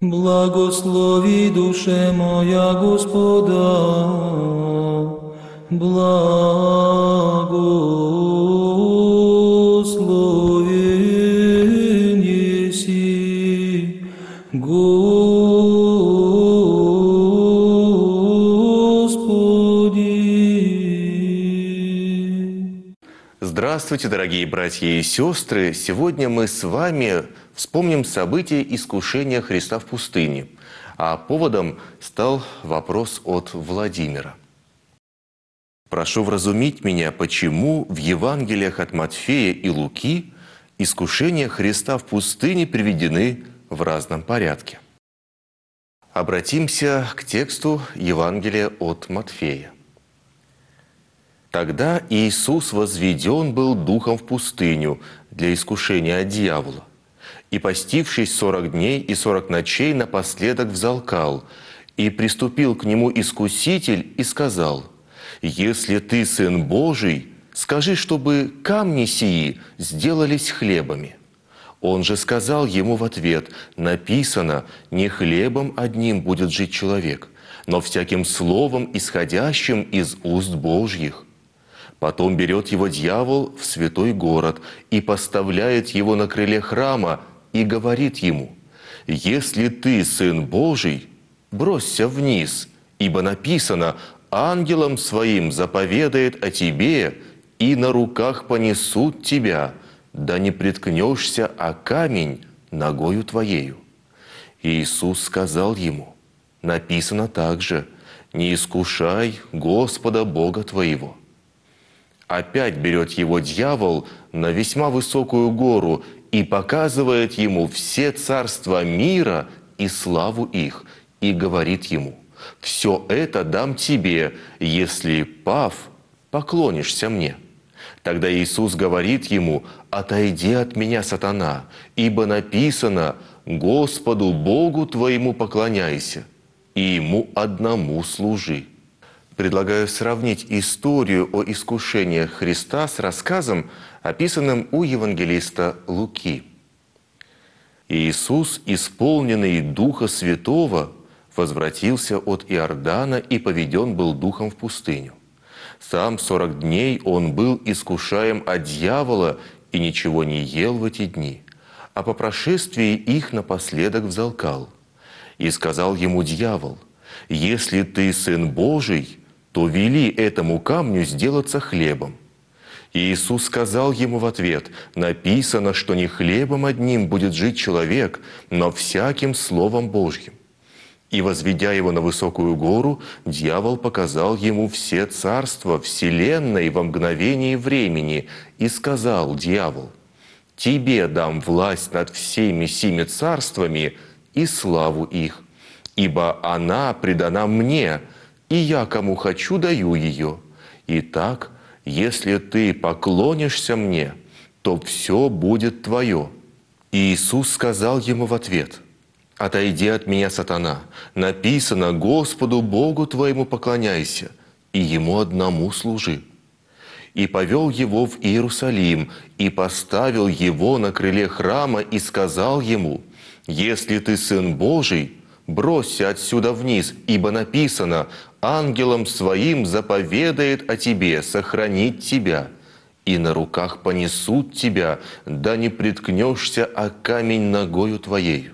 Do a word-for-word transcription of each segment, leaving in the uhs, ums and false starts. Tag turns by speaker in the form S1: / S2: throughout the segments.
S1: Благослови душе моя Господа, благословен еси, Господи.
S2: Здравствуйте, дорогие братья и сестры! Сегодня мы с вами вспомним события искушения Христа в пустыне. А поводом стал вопрос от Владимира. Прошу вразумить меня, почему в Евангелиях от Матфея и Луки искушения Христа в пустыне приведены в разном порядке. Обратимся к тексту Евангелия от Матфея. Тогда Иисус возведен был духом в пустыню для искушения от дьявола. И, постившись сорок дней и сорок ночей, напоследок взалкал. И приступил к нему искуситель и сказал: «Если ты Сын Божий, скажи, чтобы камни сии сделались хлебами». Он же сказал ему в ответ: «Написано, не хлебом одним будет жить человек, но всяким словом, исходящим из уст Божьих». Потом берет его дьявол в святой город и поставляет его на крыле храма и говорит ему: «Если ты Сын Божий, бросься вниз, ибо написано, ангелам своим заповедает о тебе, и на руках понесут тебя, да не приткнешься о камень ногою твоею». Иисус сказал ему: «Написано также, не искушай Господа Бога твоего». Опять берет его дьявол на весьма высокую гору и показывает ему все царства мира и славу их, и говорит ему: «Все это дам тебе, если, пав, поклонишься мне». Тогда Иисус говорит ему: «Отойди от меня, сатана, ибо написано: Господу Богу твоему поклоняйся, и Ему одному служи». Предлагаю сравнить историю о искушениях Христа с рассказом, описанным у евангелиста Луки. Иисус, исполненный Духа Святого, возвратился от Иордана и поведен был Духом в пустыню. Сам сорок дней он был искушаем от дьявола и ничего не ел в эти дни, а по прошествии их напоследок взалкал. И сказал ему дьявол: «Если ты Сын Божий, то вели этому камню сделаться хлебом». И Иисус сказал ему в ответ: «Написано, что не хлебом одним будет жить человек, но всяким Словом Божьим». И, возведя его на высокую гору, дьявол показал ему все царства вселенной во мгновение времени, и сказал дьявол: «Тебе дам власть над всеми сими царствами и славу их, ибо она предана мне, и я кому хочу даю ее. Итак, если ты поклонишься мне, то все будет твое». И Иисус сказал ему в ответ: «Отойди от меня, сатана, написано: Господу Богу твоему поклоняйся, и Ему одному служи». И повел его в Иерусалим, и поставил его на крыле храма, и сказал ему: «Если ты Сын Божий, бросься отсюда вниз, ибо написано: ангелам своим заповедает о тебе сохранить тебя, и на руках понесут тебя, да не приткнешься о камень ногою твоею».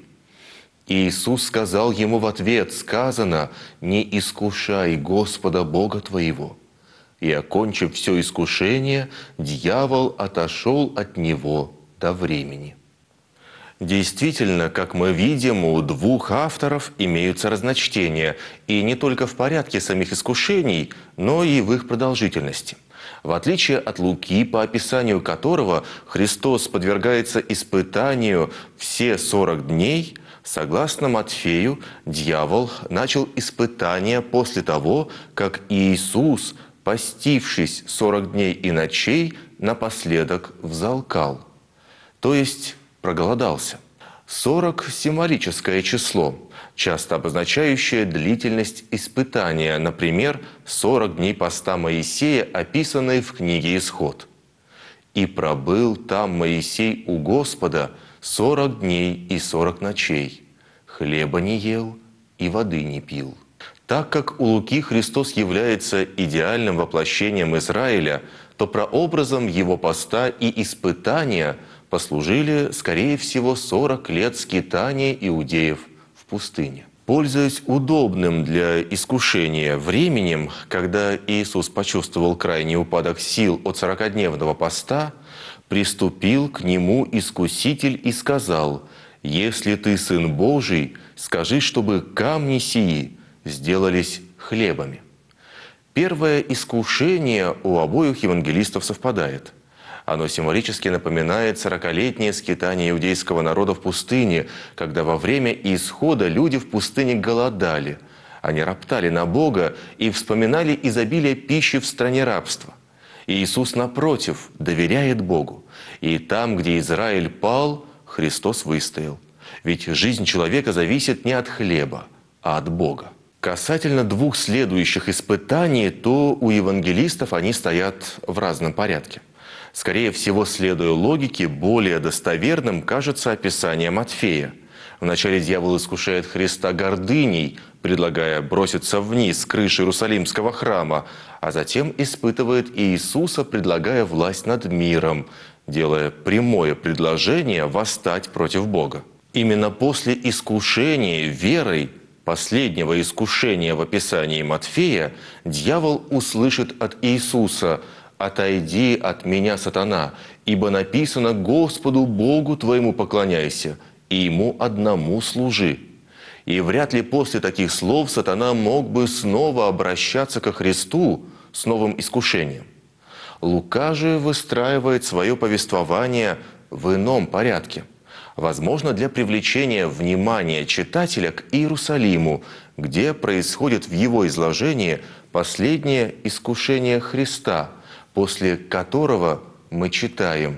S2: И Иисус сказал ему в ответ: «Сказано: не искушай Господа Бога твоего». И, окончив все искушение, дьявол отошел от него до времени. Действительно, как мы видим, у двух авторов имеются разночтения, и не только в порядке самих искушений, но и в их продолжительности. В отличие от Луки, по описанию которого Христос подвергается испытанию все сорок дней, согласно Матфею, дьявол начал испытание после того, как Иисус, постившись сорок дней и ночей, напоследок взалкал, то есть проголодался. сорок – символическое число, часто обозначающее длительность испытания, например, сорок дней поста Моисея, описанные в книге «Исход». «И пробыл там Моисей у Господа сорок дней и сорок ночей. хлеба не ел и воды не пил». Так как у Луки Христос является идеальным воплощением Израиля, то прообразом его поста и испытания послужили, скорее всего, сорок лет скитания иудеев в пустыне. Пользуясь удобным для искушения временем, когда Иисус почувствовал крайний упадок сил от сорокадневного поста, приступил к Нему Искуситель и сказал: «Если Ты Сын Божий, скажи, чтобы камни сии сделались хлебами». Первое искушение у обоих евангелистов совпадает. Оно символически напоминает сорокалетнее скитание иудейского народа в пустыне, когда во время исхода люди в пустыне голодали. Они роптали на Бога и вспоминали изобилие пищи в стране рабства. И Иисус, напротив, доверяет Богу. И там, где Израиль пал, Христос выстоял. Ведь жизнь человека зависит не от хлеба, а от Бога. Касательно двух следующих испытаний, то у евангелистов они стоят в разном порядке. Скорее всего, следуя логике, более достоверным кажется описание Матфея. Вначале дьявол искушает Христа гордыней, предлагая броситься вниз с крыши Иерусалимского храма, а затем испытывает Иисуса, предлагая власть над миром, делая прямое предложение восстать против Бога. Именно после искушения верой, последнего искушения в описании Матфея, дьявол услышит от Иисуса: «Отойди от меня, сатана, ибо написано: Господу Богу твоему поклоняйся, и Ему одному служи». И вряд ли после таких слов сатана мог бы снова обращаться ко Христу с новым искушением. Лука же выстраивает свое повествование в ином порядке. Возможно, для привлечения внимания читателя к Иерусалиму, где происходит в его изложении последнее искушение Христа, после которого мы читаем: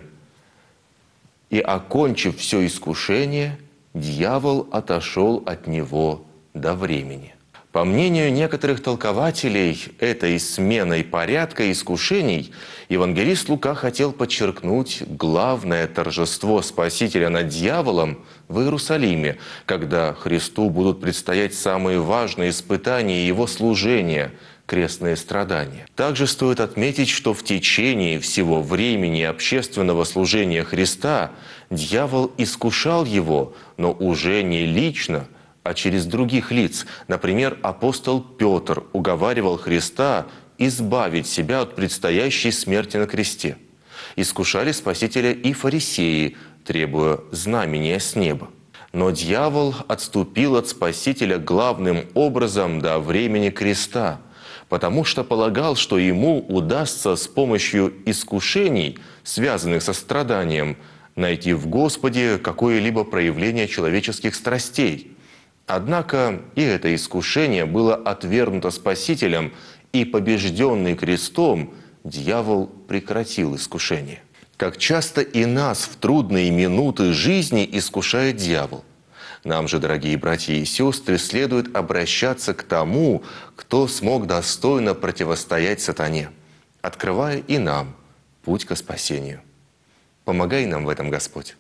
S2: «И, окончив все искушение, дьявол отошел от него до времени». По мнению некоторых толкователей, этой сменой порядка искушений евангелист Лука хотел подчеркнуть главное торжество Спасителя над дьяволом в Иерусалиме, когда Христу будут предстоять самые важные испытания Его служения – крестные страдания. Также стоит отметить, что в течение всего времени общественного служения Христа дьявол искушал Его, но уже не лично, а через других лиц. Например, апостол Петр уговаривал Христа избавить себя от предстоящей смерти на кресте. Искушали Спасителя и фарисеи, требуя знамения с неба. Но дьявол отступил от Спасителя главным образом до времени креста, потому что полагал, что ему удастся с помощью искушений, связанных со страданием, найти в Господе какое-либо проявление человеческих страстей. Однако и это искушение было отвергнуто Спасителем, и, побежденный крестом, дьявол прекратил искушение. Как часто и нас в трудные минуты жизни искушает дьявол. Нам же, дорогие братья и сестры, следует обращаться к тому, кто смог достойно противостоять сатане, открывая и нам путь ко спасению. Помогай нам в этом, Господь.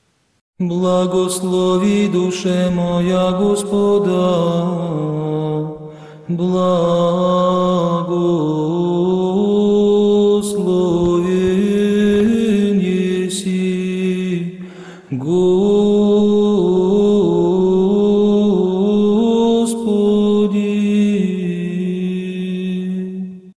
S1: Благослови, душе моя, Господа, благо.